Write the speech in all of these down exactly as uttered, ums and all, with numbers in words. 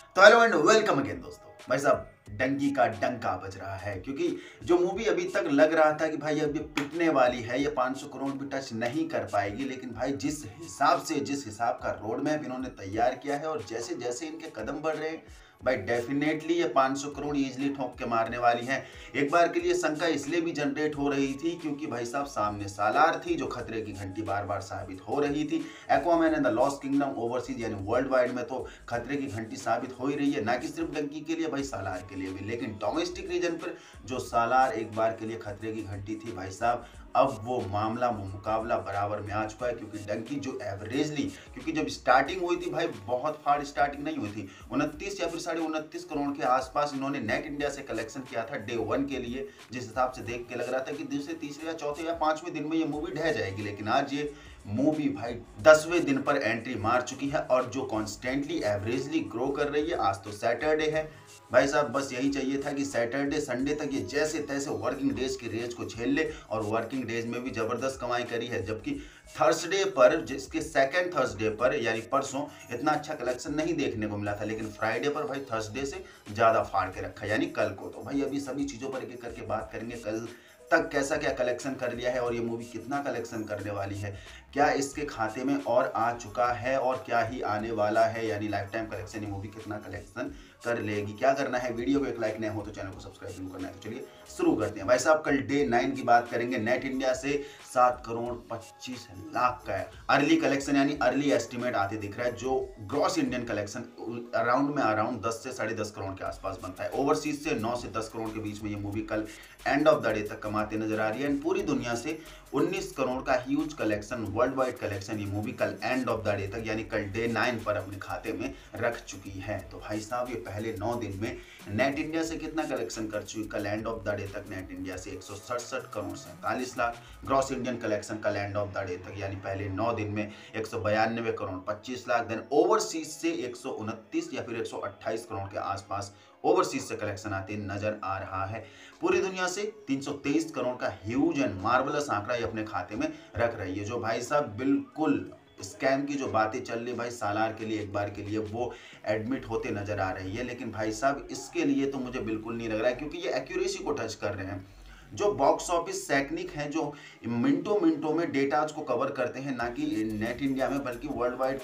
तो hello and welcome again दोस्तों। भाई साहब, डंकी का डंका बज रहा है क्योंकि जो मूवी अभी तक लग रहा था कि भाई अभी पिटने वाली है, ये पाँच सौ करोड़ भी टच नहीं कर पाएगी, लेकिन भाई जिस हिसाब से जिस हिसाब का रोड मैप इन्होंने तैयार किया है और जैसे जैसे इनके कदम बढ़ रहे हैं भाई डेफिनेटली ये पाँच सौ करोड़ इजीली ठोक के मारने वाली है। एक बार के लिए शंका इसलिए भी जनरेट हो रही थी क्योंकि भाई साहब सामने सालार थी जो खतरे की घंटी बार बार साबित हो रही थी। Aquaman and the lost kingdom overseas यानी वर्ल्ड वाइड में तो खतरे की घंटी साबित हो ही रही है, ना कि सिर्फ डंकी के लिए भाई सालार के लिए भी। लेकिन डोमेस्टिक रीजन पर जो सालार एक बार के लिए खतरे की घंटी थी भाई साहब, अब वो मामला मुकाबला बराबर में आ चुका है क्योंकि डंकी जो एवरेजली, क्योंकि जब स्टार्टिंग हुई थी भाई बहुत फाड़ स्टार्टिंग नहीं हुई थी, उनतीस या फिर साढ़े उनतीस करोड़ के आसपास इन्होंने नेट इंडिया से कलेक्शन किया था डे वन के लिए, जिस हिसाब से देख के लग रहा था कि दूसरे तीसरे या चौथे या पांचवें दिन में ये मूवी ढह जाएगी। लेकिन आज ये मूवी भाई दसवें दिन पर एंट्री मार चुकी है और जो कॉन्स्टेंटली एवरेजली ग्रो कर रही है। आज तो सैटरडे है भाई साहब, बस यही चाहिए था कि सैटरडे संडे तक ये जैसे तैसे वर्किंग डेज के रेज को झेल ले और वर्किंग डेज में भी जबरदस्त कमाई करी है। जबकि थर्सडे पर, जिसके सेकंड थर्सडे पर यानी परसों इतना अच्छा कलेक्शन नहीं देखने को मिला था, लेकिन फ्राइडे पर भाई थर्सडे से ज़्यादा फाड़ के रखा यानी कल को। तो भाई अभी सभी चीज़ों पर एक एक करके बात करेंगे, कल तक कैसा क्या कलेक्शन कर लिया है और ये मूवी कितना कलेक्शन करने वाली है, क्या इसके खाते में और आ चुका है और क्या ही आने वाला है, यानी लाइफ टाइम कलेक्शन ये मूवी कितना कलेक्शन कर लेगी। क्या करना है, वीडियो को एक लाइक नहीं हो तो चैनल को सब्सक्राइब जरूर करना है। तो चलिए शुरू करते हैं। भाई साहब कल डे नाइन की बात करेंगे। नेट इंडिया से सात करोड़ पच्चीस लाख का है अर्ली कलेक्शन, यानी अर्ली एस्टिमेट आते दिख रहा है। जो ग्रॉस इंडियन कलेक्शन अराउंड में अराउंड दस से साढ़े दस करोड़ के आसपास बनता है। ओवरसीज से नौ से दस करोड़ के बीच में ये मूवी कल एंड ऑफ द डे तक कमाते नजर आ रही है। एंड पूरी दुनिया से उन्नीस करोड़ का huge collection, world wide collection ये मूवी कल एंड ऑफ द डे तक यानी कल डे नाइन पर अपने खाते में रख चुकी है। तो भाई साहब ये पहले नौ दिन में नेट इंडिया से कितना कलेक्शन कर चुकी, कल एंड ऑफ द डे तक नेट इंडिया से एक सौ सड़सठ करोड़ सैंतालीस लाख, ग्रॉस इंडियन कलेक्शन कल एंड ऑफ द डे तक यानी पहले नौ दिन में एक सौ बयानवे करोड़ पच्चीस लाख। देन ओवरसीज से एक सौ उनतीस या फिर एक सौ अट्ठाईस करोड़ के आसपास ओवरसीज से कलेक्शन आते नजर आ रहा है। पूरी दुनिया से तीन सौ तेईस करोड़ का ह्यूज एंड मार्वलस आंकड़ा ये अपने खाते में रख रही है। जो भाई साहब बिल्कुल स्कैम की जो बातें चल रही भाई सालार के लिए एक बार के लिए वो एडमिट होते नजर आ रही है, लेकिन भाई साहब इसके लिए तो मुझे बिल्कुल नहीं लग रहा है क्योंकि ये एक्यूरेसी को टच कर रहे हैं। जो बॉक्स ऑफिस सैकनिक हैं जो मिनटों मिनटों में डेटाज को कवर करते हैं, ना कि नेट इंडिया में बल्कि वर्ल्ड वाइड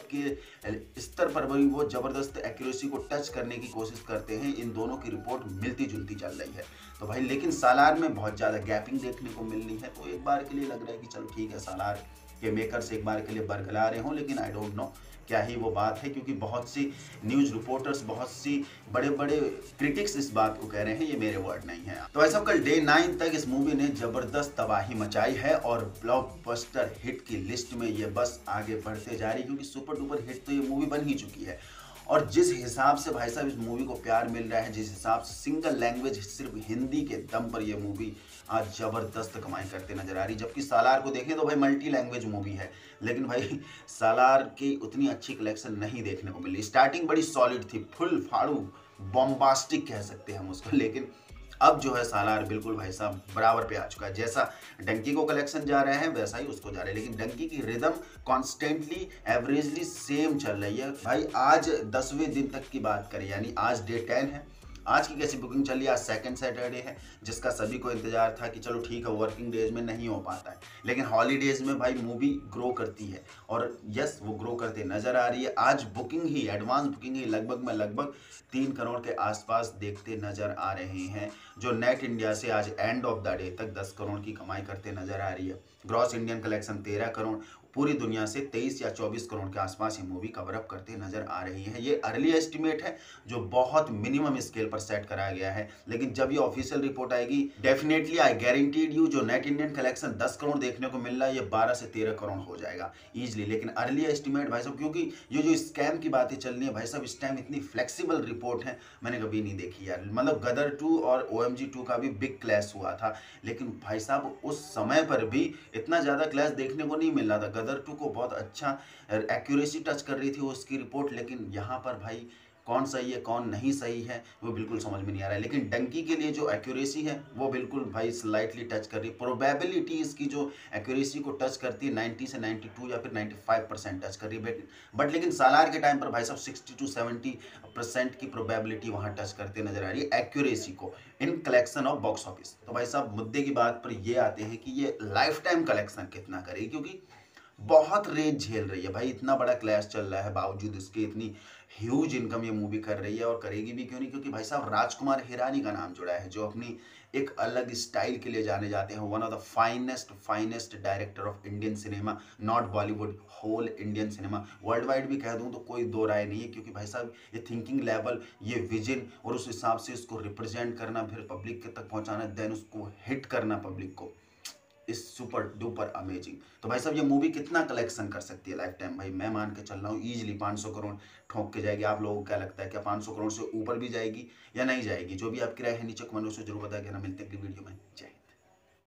के स्तर पर भी वो जबरदस्त एक्यूरेसी को टच करने की कोशिश करते हैं। इन दोनों की रिपोर्ट मिलती जुलती चल रही है। तो भाई लेकिन सालार में बहुत ज़्यादा गैपिंग देखने को मिल रही है। तो एक बार के लिए लग रहा है कि चलो ठीक है, सालार के मेकर्स एक बार के लिए बरगला रहे हों, लेकिन आई डोंट नो क्या ही वो बात है क्योंकि बहुत सी न्यूज़ रिपोर्टर्स, बहुत सी बड़े बड़े क्रिटिक्स इस बात को कह रहे हैं, ये मेरे वर्ड नहीं है। तो ऐसा कल डे नाइन तक इस मूवी ने जबरदस्त तबाही मचाई है और ब्लॉकबस्टर हिट की लिस्ट में ये बस आगे बढ़ते जा रही है क्योंकि सुपर डुपर हिट तो ये मूवी बन ही चुकी है। और जिस हिसाब से भाई साहब इस मूवी को प्यार मिल रहा है, जिस हिसाब से सिंगल लैंग्वेज सिर्फ हिंदी के दम पर यह मूवी आज जबरदस्त कमाई करते नजर आ रही। जबकि सालार को देखें तो भाई मल्टी लैंग्वेज मूवी है, लेकिन भाई सालार की उतनी अच्छी कलेक्शन नहीं देखने को मिली। स्टार्टिंग बड़ी सॉलिड थी, फुल फाड़ू बॉम्बास्टिक कह सकते हैं हम उसको, लेकिन अब जो है सालार बिल्कुल भाई साहब बराबर पे आ चुका है। जैसा डंकी को कलेक्शन जा रहे हैं वैसा ही उसको जा रहे हैं, लेकिन डंकी की रिदम कॉन्स्टेंटली एवरेजली सेम चल रही है। भाई आज दसवें दिन तक की बात करें यानी आज डे टेन है, आज की कैसी बुकिंग चल रही है, आज सेकंड सैटरडे है जिसका सभी को इंतजार था कि चलो ठीक है वर्किंग डेज में नहीं हो पाता है, लेकिन हॉलीडेज में भाई मूवी ग्रो करती है और यस वो ग्रो करते नजर आ रही है। आज बुकिंग ही, एडवांस बुकिंग ही लगभग में लगभग तीन करोड़ के आसपास देखते नजर आ रहे हैं, जो नेट इंडिया से आज एंड ऑफ द डे तक दस करोड़ की कमाई करते नजर आ रही है। ग्रॉस इंडियन कलेक्शन तेरह करोड़, पूरी दुनिया से तेईस या चौबीस करोड़ के आसपास ये मूवी कवर अप करते नजर आ रही है। ये अर्ली एस्टिमेट है जो बहुत मिनिमम स्केल पर सेट कराया गया है, लेकिन जब ये ऑफिशियल रिपोर्ट आएगी डेफिनेटली आई गारंटीड यू जो नेट इंडियन कलेक्शन दस करोड़ देखने को मिल रहा है ये बारह से तेरह करोड़ हो जाएगा इजीली। लेकिन अर्ली एस्टिमेट भाई साहब, क्योंकि ये जो स्कैम की बातें चल रही है भाई साहब, इस टाइम इतनी फ्लेक्सिबल रिपोर्ट है मैंने कभी नहीं देखी यार। मतलब गदर टू और ओ एम जी टू का भी बिग क्लैश हुआ था, लेकिन भाई साहब उस समय पर भी इतना ज़्यादा क्लैश देखने को नहीं मिल रहा था। गदर टू को बहुत अच्छा एक्यूरेसी टच कर रही थी उसकी रिपोर्ट, लेकिन यहाँ पर भाई कौन सही है कौन नहीं सही है वो बिल्कुल समझ में नहीं आ रहा है। लेकिन डंकी के लिए जो एक्यूरेसी है वो बिल्कुल भाई स्लाइटली टच कर रही है। प्रोबेबिलिटी इसकी जो एक्यूरेसी को टच करती है नाइन्टी से नाइन्टी टू या फिर नाइन्टी फाइव परसेंट टच कर रही है। बट लेकिन सालार के टाइम पर भाई साहब सिक्सटी टू सेवेंटी परसेंट की प्रोबेबिलिटी वहाँ टच करते नजर आ रही है एक्यूरेसी को in collection of box office. तो भाई साहब मुद्दे की बात पर ये आते हैं कि ये लाइफ टाइम कलेक्शन कितना करेगी, क्योंकि बहुत रेंज झेल रही है भाई। इतना बड़ा क्लैश चल रहा है, बावजूद इसके इतनी ह्यूज इनकम ये मूवी कर रही है, और करेगी भी क्यों नहीं, क्योंकि भाई साहब राजकुमार हिरानी का नाम जुड़ा है, जो अपनी एक अलग स्टाइल के लिए जाने जाते हैं। One of the finest finest director of Indian cinema, not Bollywood, whole Indian cinema, world wide भी कह दूं तो कोई दो राय नहीं है। क्योंकि भाई साहब ये थिंकिंग लेवल, ये विजन, और उस हिसाब से उसको रिप्रेजेंट करना, फिर पब्लिक तक पहुंचाना, देन उसको हिट करना पब्लिक को, इस सुपर डुपर अमेजिंग। तो भाई साहब ये मूवी कितना कलेक्शन कर सकती है लाइफ टाइम? भाई मैं मान के चल रहा हूँ इजीली पाँच सौ करोड़ ठोक के जाएगी। आप लोगों को क्या लगता है, क्या पाँच सौ करोड़ से ऊपर भी जाएगी या नहीं जाएगी? जो भी आपकी राय है नीचे कमेंट में जरूर बताया। मिलते हैं अगली वीडियो में। जय